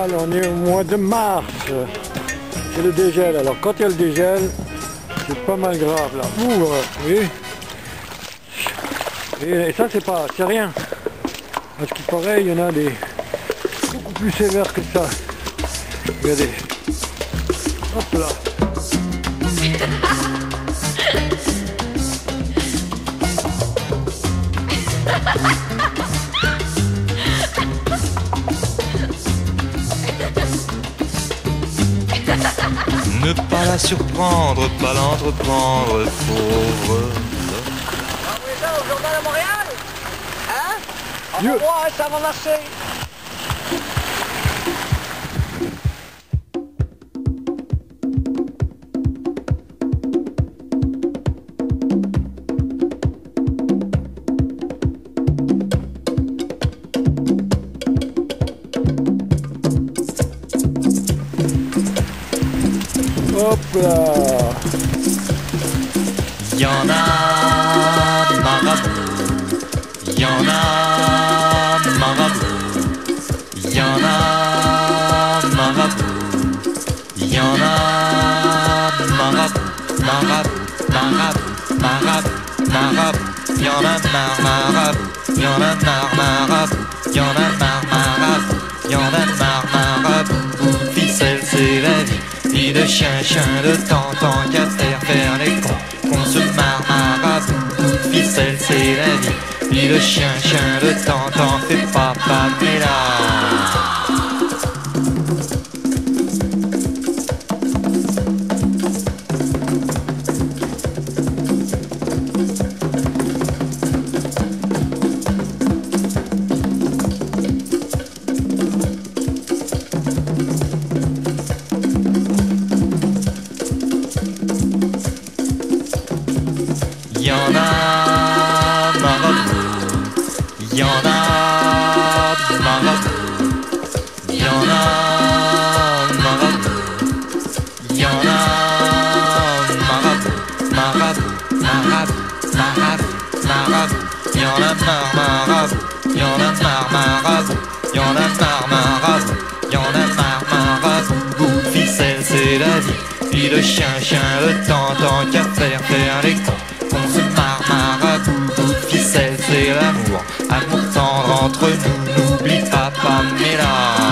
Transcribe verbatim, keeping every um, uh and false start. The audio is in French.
Là, on est au mois de mars. C'est le dégel. Alors quand il y a le dégel, c'est pas mal grave là. Ouh, euh, vous voyez. Et, et ça c'est pas, c'est rien. Parce qu'il paraît, il y en a des beaucoup plus sévères que ça. Regardez. Hop là. Ne pas la surprendre, pas l'entreprendre, pauvre. Ah oui, ça, au journal de Montréal? Hein? On Dieu. va voir, ça va marcher. Hop là. Y'en a marabout, y'en a marabout, y'en a marabout, y'en a marabout, marabout, marabout, marabout, marabout, y'en a marre marabout, y'en a marre marabout, y'en a marre marabout, y'en a marre marabout, ficelle c'est la vie. Vie de chien, chien de temps, tant qu'à faire faire les cons, qu'on se marre marabout, ficelle c'est la vie. Vie de chien, chien de temps, t'en fais pas, pas, mais là. Y'en a marabout, y'en a marabout, y'en a marabout, y'en a marabout, marabout, marabout, marabout, marabout, y'en a marre marabout, y'en a marre marabout, y'en a marre marabout, y'en a marre marabout, ficelle c'est la vie, vie de chien, chien le temps, tant qu'à faire faire les cons. On se marre marabout, ficelle c'est l'amour, amour tendre entre nous, n'oublie pas Pamela.